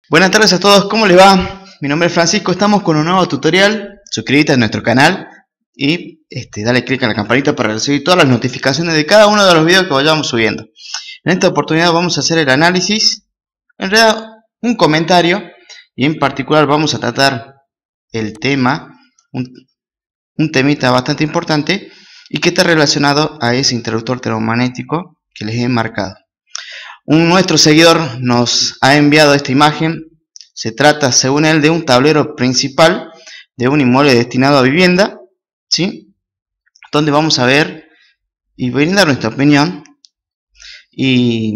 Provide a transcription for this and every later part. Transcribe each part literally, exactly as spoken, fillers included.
Buenas tardes a todos, ¿cómo les va? Mi nombre es Francisco, estamos con un nuevo tutorial. Suscríbete a nuestro canal y este, dale clic en la campanita para recibir todas las notificaciones de cada uno de los videos que vayamos subiendo. En esta oportunidad vamos a hacer el análisis, en realidad un comentario, y en particular vamos a tratar el tema, un, un temita bastante importante y que está relacionado a ese interruptor termomagnético que les he marcado. Un, nuestro seguidor nos ha enviado esta imagen. Se trata, según él, de un tablero principal de un inmueble destinado a vivienda, ¿sí? Donde vamos a ver y brindar nuestra opinión y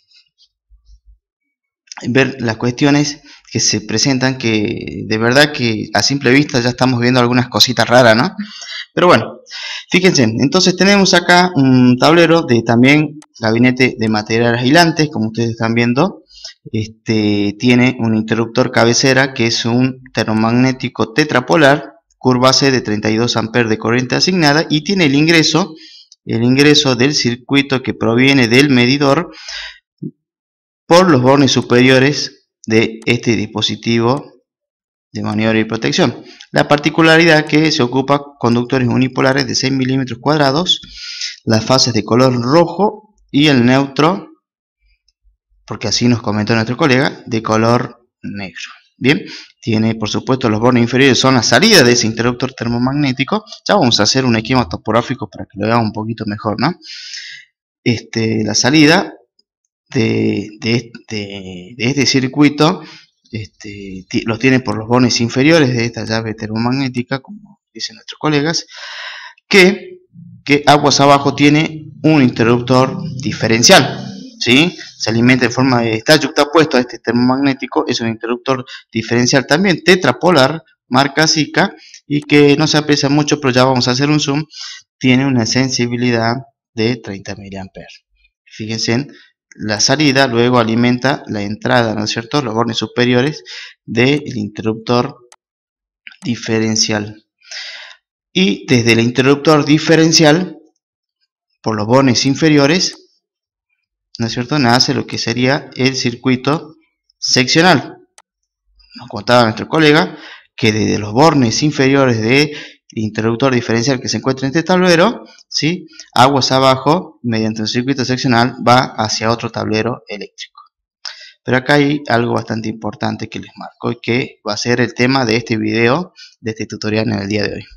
ver las cuestiones que se presentan, que de verdad que a simple vista ya estamos viendo algunas cositas raras, ¿no? Pero bueno, fíjense, entonces tenemos acá un tablero de también gabinete de materiales aislantes, como ustedes están viendo. Este, tiene un interruptor cabecera que es un termomagnético tetrapolar, curva C de treinta y dos amperes de corriente asignada, y tiene el ingreso, el ingreso del circuito que proviene del medidor por los bornes superiores de este dispositivo de maniobra y protección. La particularidad que se ocupa conductores unipolares de seis milímetros cuadrados, las fases de color rojo y el neutro, porque así nos comentó nuestro colega, de color negro. Bien, tiene por supuesto los bornes inferiores, son la salida de ese interruptor termomagnético. Ya vamos a hacer un esquema topográfico para que lo veamos un poquito mejor, ¿no? Este, la salida de, de, de, de este circuito este, los tiene por los bornes inferiores de esta llave termomagnética, como dicen nuestros colegas, que, que aguas abajo tiene un interruptor diferencial, ¿sí? Se alimenta en forma de, está yuxtapuesto a este termomagnético, es un interruptor diferencial también tetrapolar, marca Sika, y que no se aprecia mucho, pero ya vamos a hacer un zoom. Tiene una sensibilidad de treinta miliamperes. Fíjense, la salida luego alimenta la entrada, ¿no es cierto?, los bornes superiores del interruptor diferencial. Y desde el interruptor diferencial, por los bornes inferiores, ¿no es cierto?, nace lo que sería el circuito seccional. Nos contaba nuestro colega que desde los bornes inferiores del interruptor diferencial que se encuentra en este tablero, ¿sí?, aguas abajo, mediante un circuito seccional, va hacia otro tablero eléctrico. Pero acá hay algo bastante importante que les marco y que va a ser el tema de este video, de este tutorial en el día de hoy.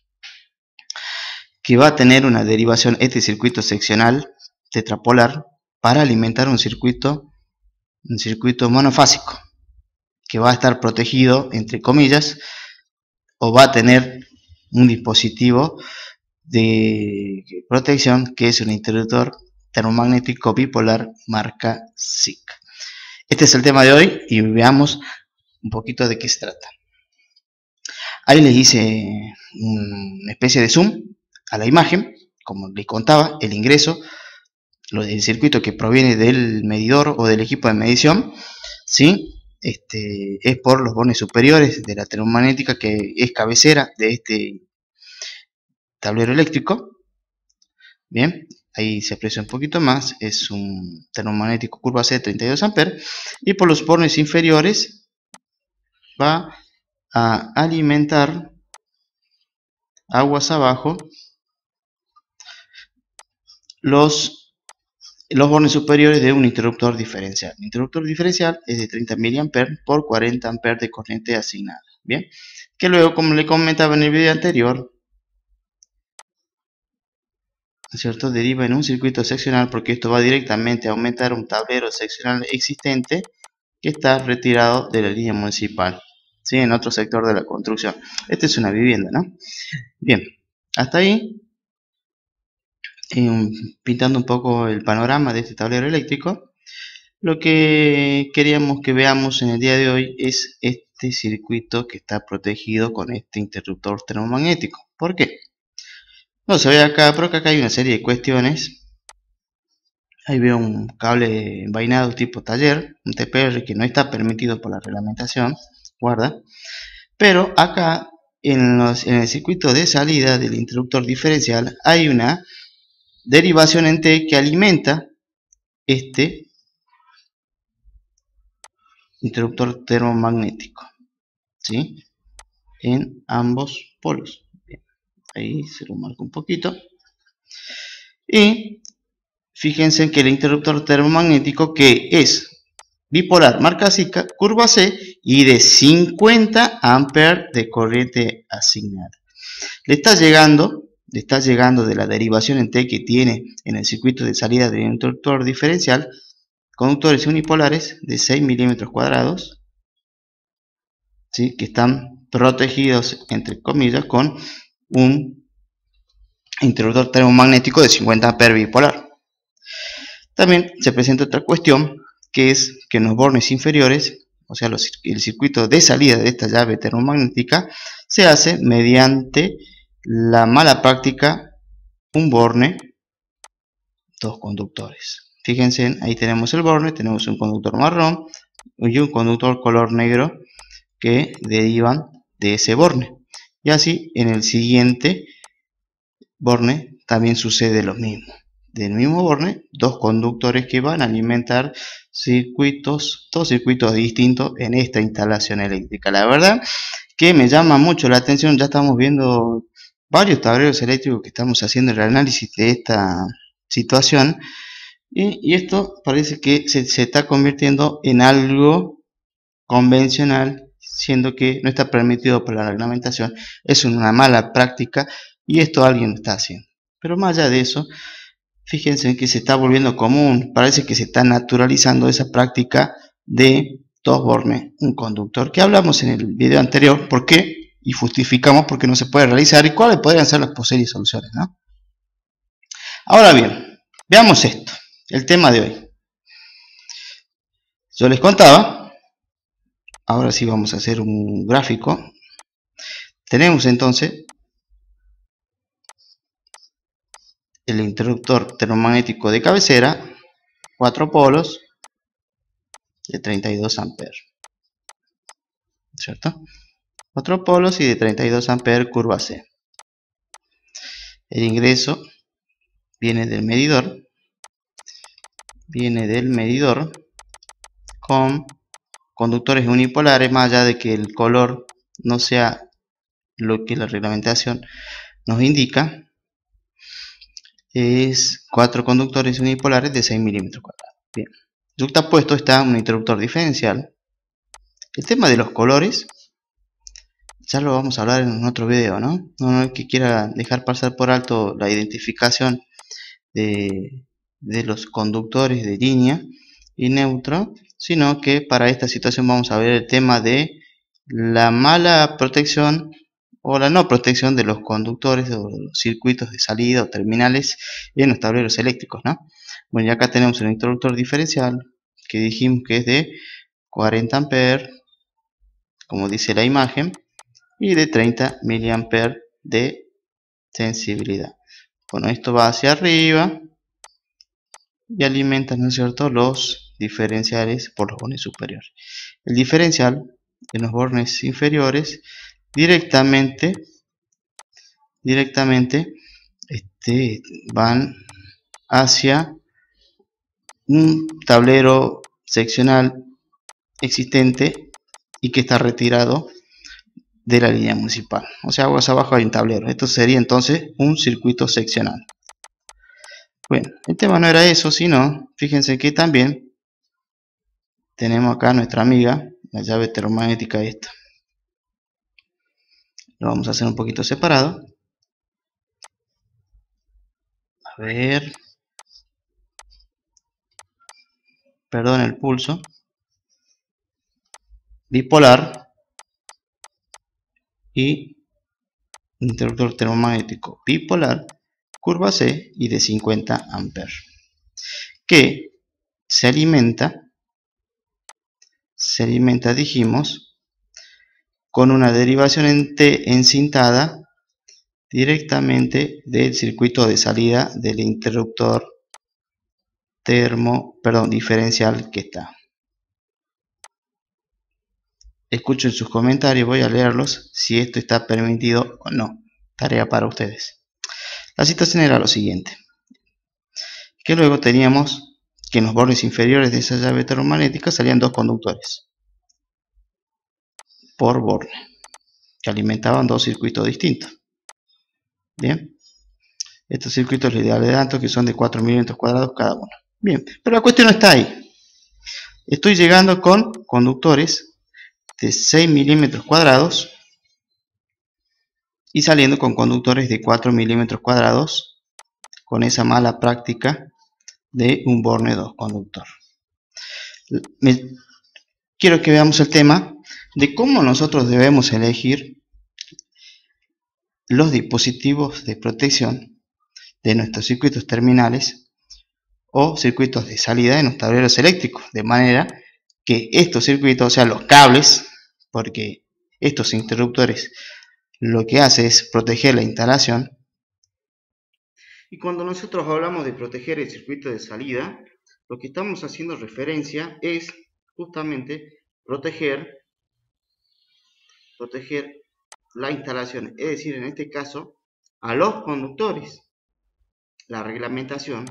Que va a tener una derivación este circuito seccional tetrapolar para alimentar un circuito, un circuito monofásico, que va a estar protegido, entre comillas, o va a tener un dispositivo de protección que es un interruptor termomagnético bipolar marca Sika. Este es el tema de hoy y veamos un poquito de qué se trata. Ahí les hice una especie de zoom a la imagen, como les contaba, el ingreso, lo del circuito que proviene del medidor o del equipo de medición, ¿sí? Este, es por los bornes superiores de la termomagnética, que es cabecera de este tablero eléctrico. Bien, ahí se aprecia un poquito más, es un termomagnético curva C de treinta y dos amperes, y por los bornes inferiores va a alimentar aguas abajo los, los bornes superiores de un interruptor diferencial. El interruptor diferencial es de treinta miliamperes por cuarenta amperes de corriente asignada. Bien, que luego, como le comentaba en el video anterior, ¿cierto?, deriva en un circuito seccional, porque esto va directamente a aumentar un tablero seccional existente que está retirado de la línea municipal, ¿sí?, en otro sector de la construcción. Esta es una vivienda, ¿no? Bien, hasta ahí, eh, pintando un poco el panorama de este tablero eléctrico. Lo que queríamos que veamos en el día de hoy es este circuito que está protegido con este interruptor termomagnético. ¿Por qué? No se ve acá, pero acá hay una serie de cuestiones. Ahí veo un cable envainado tipo taller, un T P R que no está permitido por la reglamentación, guarda. Pero acá en, los, en el circuito de salida del interruptor diferencial hay una derivación en T que alimenta este, interruptor termomagnético, ¿sí? En ambos polos. Bien, ahí se lo marco un poquito. Y fíjense que el interruptor termomagnético, que es bipolar, marca así, curva C, y de cincuenta amperes de corriente asignada. Le está llegando, le está llegando de la derivación en T que tiene en el circuito de salida del interruptor diferencial, conductores unipolares de seis milímetros cuadrados, ¿sí? Que están protegidos, entre comillas, con un interruptor termomagnético de cincuenta amperes bipolar. También se presenta otra cuestión, que es que en los bornes inferiores, o sea, los, el circuito de salida de esta llave termomagnética, se hace mediante la mala práctica un borne, dos conductores. Fíjense, ahí tenemos el borne, tenemos un conductor marrón y un conductor color negro que derivan de ese borne. Y así en el siguiente borne también sucede lo mismo. Del mismo borne, dos conductores que van a alimentar circuitos, dos circuitos distintos en esta instalación eléctrica. La verdad que me llama mucho la atención, ya estamos viendo varios tableros eléctricos que estamos haciendo el análisis de esta situación, y, y esto parece que se, se está convirtiendo en algo convencional, siendo que no está permitido por la reglamentación. Es una mala práctica y esto alguien lo está haciendo. Pero más allá de eso, fíjense que se está volviendo común, parece que se está naturalizando esa práctica de dos bornes, un conductor, que hablamos en el video anterior, por qué, y justificamos por qué no se puede realizar y cuáles podrían ser las posibles soluciones, ¿no? Ahora bien, veamos esto, el tema de hoy. Yo les contaba, ahora sí vamos a hacer un gráfico. Tenemos entonces el interruptor termomagnético de cabecera, cuatro polos de treinta y dos amperes, ¿cierto? cuatro polos y de treinta y dos amperes, curva C. El ingreso viene del medidor, viene del medidor con conductores unipolares, más allá de que el color no sea lo que la reglamentación nos indica. Es cuatro conductores unipolares de seis milímetros cuadrados. Bien, yuxtapuesto está un interruptor diferencial. El tema de los colores ya lo vamos a hablar en otro video, ¿no? No es que quiera dejar pasar por alto la identificación de, de los conductores de línea y neutro, sino que para esta situación vamos a ver el tema de la mala protección o la no protección de los conductores o los circuitos de salida o terminales en los tableros eléctricos, ¿no? Bueno, y acá tenemos el interruptor diferencial que dijimos que es de cuarenta amperes, como dice la imagen, y de treinta miliamperes de sensibilidad. Bueno, esto va hacia arriba y alimenta, ¿no es cierto?, los diferenciales por los bornes superiores. El diferencial en los bornes inferiores directamente directamente este, van hacia un tablero seccional existente y que está retirado de la línea municipal. O sea, aguas abajo hay un tablero. Esto sería entonces un circuito seccional. Bueno, el tema no era eso, sino, fíjense que también tenemos acá nuestra amiga, la llave termomagnética esta. Lo vamos a hacer un poquito separado. A ver. Perdón, el pulso. Bipolar. Y interruptor termomagnético bipolar, curva C y de cincuenta amperes, que se alimenta, se alimenta, dijimos, con una derivación en T encintada directamente del circuito de salida del interruptor termo, perdón, diferencial que está. Escuchen sus comentarios, voy a leerlos, si esto está permitido o no. Tarea para ustedes. La situación era lo siguiente, que luego teníamos que en los bordes inferiores de esa llave termomagnética salían dos conductores. por borne, que alimentaban dos circuitos distintos. Bien, estos circuitos les adelanto que son de cuatro milímetros cuadrados cada uno. Bien, pero la cuestión no está ahí. Estoy llegando con conductores de seis milímetros cuadrados y saliendo con conductores de cuatro milímetros cuadrados, con esa mala práctica de un borne dos conductor. Me, quiero que veamos el tema de cómo nosotros debemos elegir los dispositivos de protección de nuestros circuitos terminales o circuitos de salida en los tableros eléctricos, de manera que estos circuitos, o sea los cables, porque estos interruptores lo que hace es proteger la instalación. Y cuando nosotros hablamos de proteger el circuito de salida, lo que estamos haciendo referencia es justamente proteger, proteger la instalación, es decir, en este caso, a los conductores. La reglamentación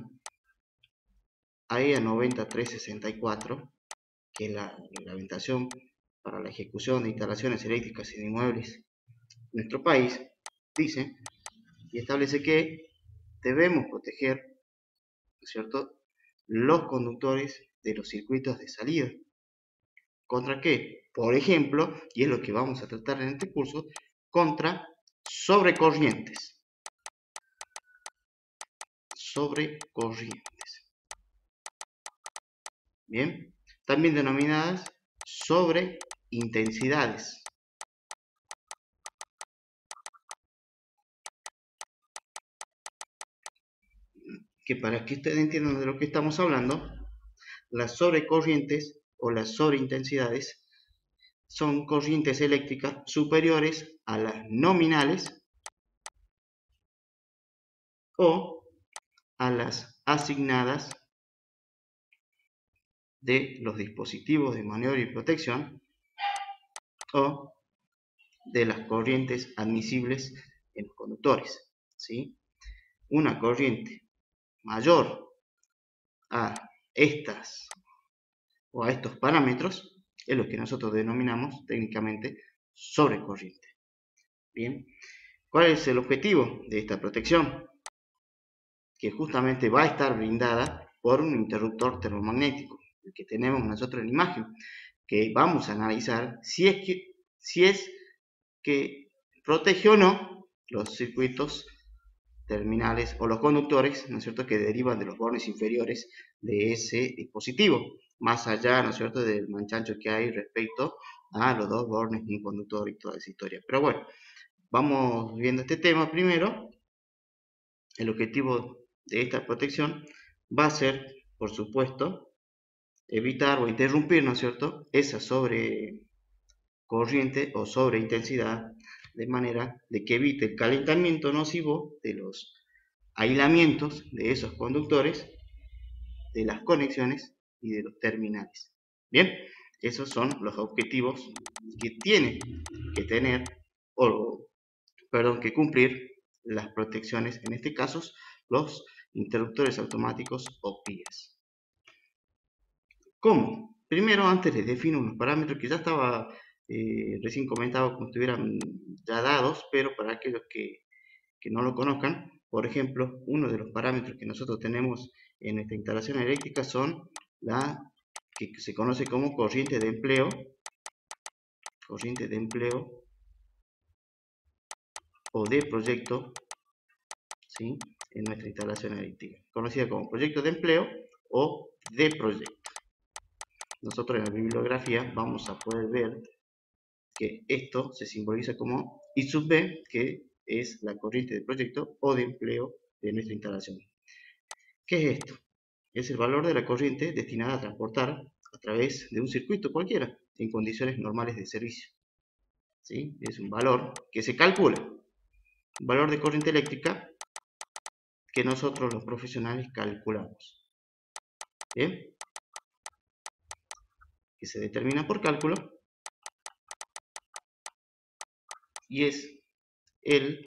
A E A noventa mil trescientos sesenta y cuatro, que es la reglamentación para la ejecución de instalaciones eléctricas en inmuebles en nuestro país, dice y establece que debemos proteger, ¿no es cierto?, los conductores de los circuitos de salida. ¿Contra qué? Por ejemplo, y es lo que vamos a tratar en este curso, contra sobrecorrientes. Sobrecorrientes. Bien, también denominadas sobreintensidades. Que para que ustedes entiendan de lo que estamos hablando, las sobrecorrientes o las sobreintensidades son corrientes eléctricas superiores a las nominales o a las asignadas de los dispositivos de maniobra y protección o de las corrientes admisibles en los conductores, ¿sí? Una corriente mayor a estas o a estos parámetros es lo que nosotros denominamos técnicamente sobrecorriente. Bien, ¿cuál es el objetivo de esta protección? Que justamente va a estar brindada por un interruptor termomagnético, el que tenemos nosotros en la imagen, que vamos a analizar si es que, si es que protege o no los circuitos terminales o los conductores, ¿no es cierto?, que derivan de los bornes inferiores de ese dispositivo, más allá, ¿no es cierto?, del manchancho que hay respecto a los dos bornes y un conductor y toda esa historia. Pero bueno, vamos viendo este tema primero. El objetivo de esta protección va a ser, por supuesto, evitar o interrumpir, ¿no es cierto?, esa sobrecorriente o sobreintensidad, de manera de que evite el calentamiento nocivo de los aislamientos de esos conductores, de las conexiones y de los terminales. Bien, esos son los objetivos que tiene que tener, o perdón, que cumplir las protecciones, en este caso, los interruptores automáticos o P I As. ¿Cómo? Primero, antes les defino unos parámetros que ya estaba eh, recién comentado como estuvieran ya dados, pero para aquellos que, que no lo conozcan, por ejemplo, uno de los parámetros que nosotros tenemos en esta instalación eléctrica son la que se conoce como corriente de empleo, corriente de empleo o de proyecto, ¿sí?, en nuestra instalación eléctrica, conocida como proyecto de empleo o de proyecto. Nosotros en la bibliografía vamos a poder ver que esto se simboliza como I sub B, que es la corriente de proyecto o de empleo de nuestra instalación. ¿Qué es esto? Es el valor de la corriente destinada a transportar a través de un circuito cualquiera en condiciones normales de servicio. ¿Sí? Es un valor que se calcula, un valor de corriente eléctrica que nosotros los profesionales calculamos. ¿Bien? Que se determina por cálculo y es el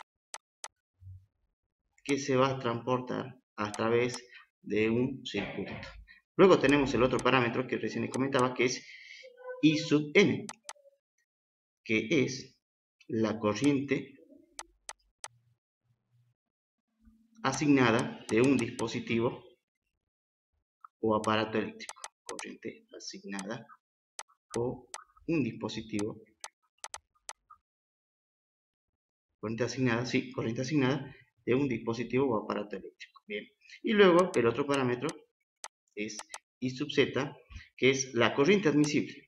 que se va a transportar a través de un circuito. Luego tenemos el otro parámetro que recién les comentaba, que es I sub n. que es la corriente asignada de un dispositivo o aparato eléctrico. Corriente asignada o un dispositivo. Corriente asignada, sí, corriente asignada de un dispositivo o aparato eléctrico. Bien. Y luego el otro parámetro es I sub Z, que es la corriente admisible.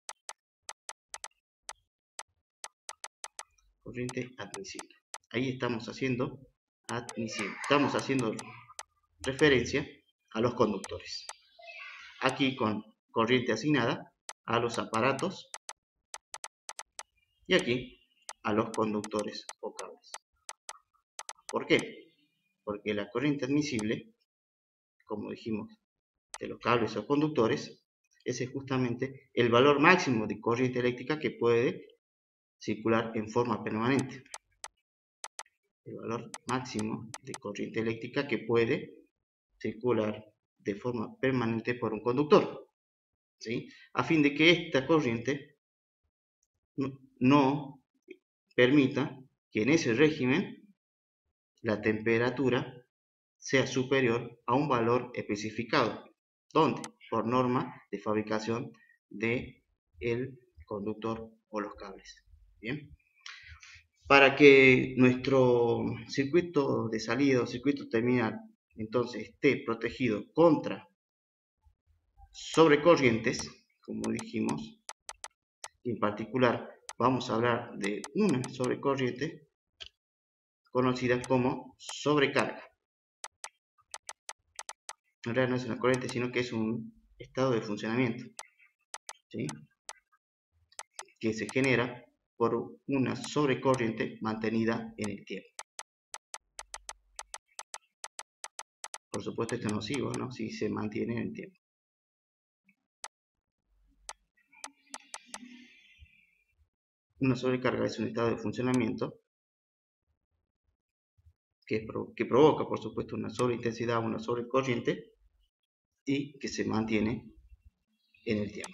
Corriente admisible. Ahí estamos haciendo admisible. Estamos haciendo referencia a los conductores. Aquí con corriente asignada a los aparatos y aquí a los conductores o cables. ¿Por qué? Porque la corriente admisible, como dijimos, de los cables o conductores, ese es justamente el valor máximo de corriente eléctrica que puede circular en forma permanente. El valor máximo de corriente eléctrica que puede circular de forma permanente por un conductor, ¿sí? A fin de que esta corriente no, no permita que en ese régimen la temperatura sea superior a un valor especificado, donde por norma de fabricación de el conductor o los cables. Bien, para que nuestro circuito de salida o circuito terminal entonces esté protegido contra sobrecorrientes, como dijimos, y en particular vamos a hablar de una sobrecorriente conocida como sobrecarga. En realidad no es una corriente, sino que es un estado de funcionamiento, ¿sí? Que se genera por una sobrecorriente mantenida en el tiempo. Por supuesto esto es nocivo, ¿no? Si se mantiene en el tiempo. Una sobrecarga es un estado de funcionamiento que, que provoca, por supuesto, una sobreintensidad, una sobrecorriente y que se mantiene en el tiempo.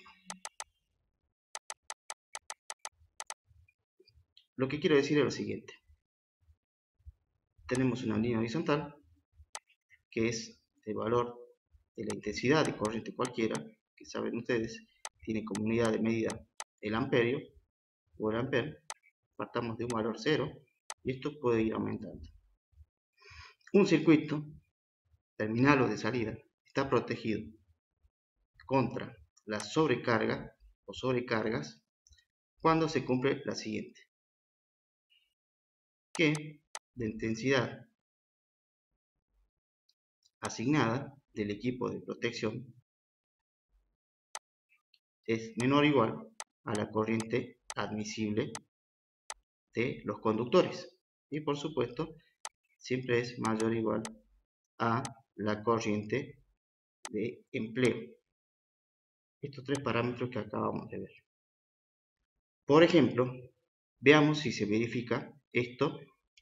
Lo que quiero decir es lo siguiente. Tenemos una línea horizontal que es el valor de la intensidad de corriente cualquiera, que saben ustedes, tiene como unidad de medida el amperio o el ampere. Partamos de un valor cero y esto puede ir aumentando. Un circuito, terminal o de salida, está protegido contra la sobrecarga o sobrecargas cuando se cumple la siguiente: que la intensidad asignada del equipo de protección es menor o igual a la corriente admisible de los conductores y por supuesto siempre es mayor o igual a la corriente de empleo. Estos tres parámetros que acabamos de ver. Por ejemplo, veamos si se verifica esto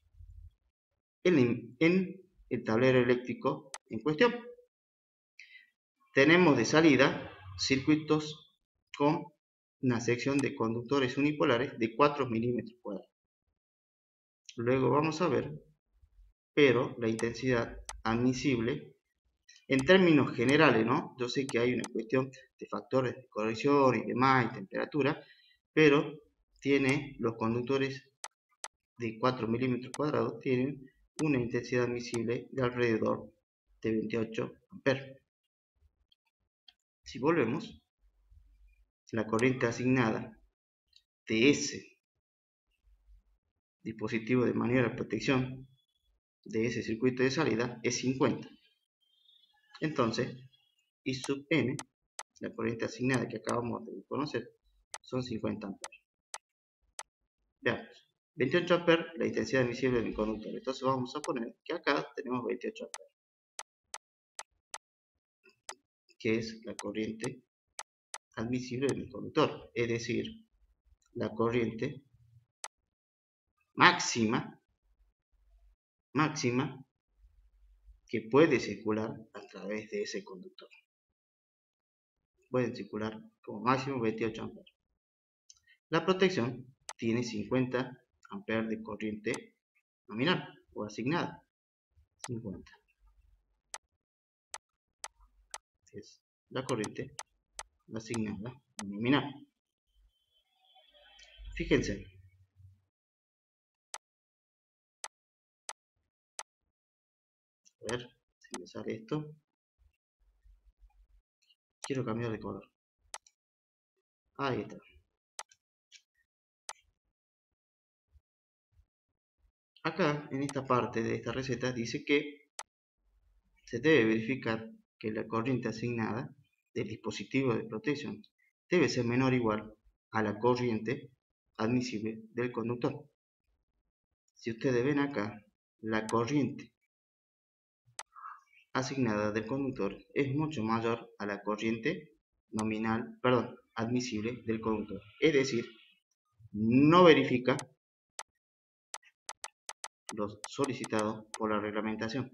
en, en el tablero eléctrico en cuestión. Tenemos de salida circuitos con una sección de conductores unipolares de cuatro milímetros cuadrados. Luego vamos a ver, pero la intensidad admisible, en términos generales, ¿no? Yo sé que hay una cuestión de factores de corrección y demás, y temperatura, pero tiene los conductores de cuatro milímetros cuadrados, tienen una intensidad admisible de alrededor de veintiocho amperes. Si volvemos, la corriente asignada de ese dispositivo de maniobra de protección de ese circuito de salida es cincuenta. Entonces, I sub n, la corriente asignada que acabamos de conocer, son cincuenta amperes. Veamos, veintiocho amperes, la intensidad admisible del conductor. Entonces vamos a poner que acá tenemos veintiocho amperes, que es la corriente admisible del conductor, es decir, la corriente máxima, máxima que puede circular a través de ese conductor. Pueden circular como máximo veintiocho amperes. La protección tiene cincuenta amperes de corriente nominal o asignada. cincuenta es la corriente asignada nominal. Fíjense, a ver si me sale esto. Quiero cambiar de color. Ahí está. Acá, en esta parte de esta receta, dice que se debe verificar que la corriente asignada del dispositivo de protección debe ser menor o igual a la corriente admisible del conductor. Si ustedes ven acá, la corriente asignada del conductor es mucho mayor a la corriente nominal, perdón, admisible del conductor. Es decir, no verifica lo solicitado por la reglamentación.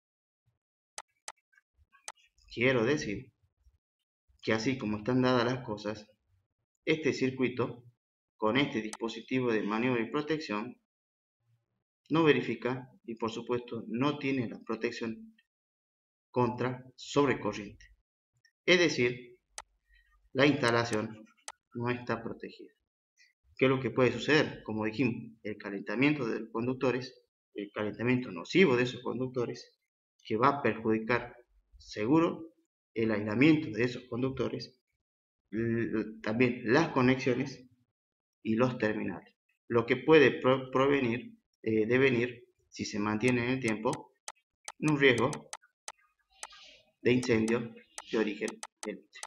Quiero decir que así como están dadas las cosas, este circuito con este dispositivo de maniobra y protección no verifica y por supuesto no tiene la protección contra sobrecorriente. Es decir, la instalación no está protegida. ¿Qué es lo que puede suceder? Como dijimos, el calentamiento de los conductores, el calentamiento nocivo de esos conductores, que va a perjudicar seguro el aislamiento de esos conductores, también las conexiones y los terminales, lo que puede provenir, eh, devenir, si se mantiene en el tiempo, un riesgo de incendio de origen eléctrico.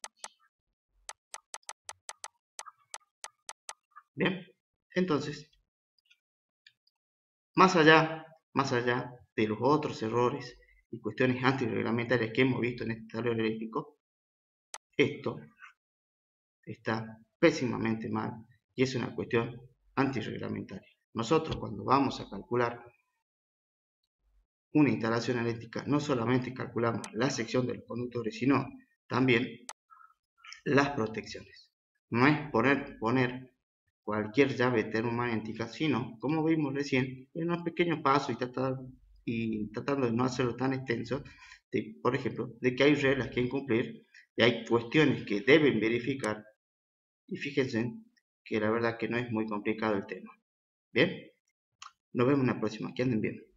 Bien, entonces, más allá, más allá de los otros errores y cuestiones antirreglamentarias que hemos visto en este tablero eléctrico, esto está pésimamente mal y es una cuestión antirreglamentaria. Nosotros cuando vamos a calcular una instalación eléctrica no solamente calculamos la sección de los conductores, sino también las protecciones. No es poner, poner cualquier llave termomagnética, sino, como vimos recién, en unos pequeños pasos y, tratar, y tratando de no hacerlo tan extenso, de, por ejemplo, de que hay reglas que incumplir, y hay cuestiones que deben verificar, y fíjense que la verdad que no es muy complicado el tema. Bien, nos vemos en la próxima, que anden bien.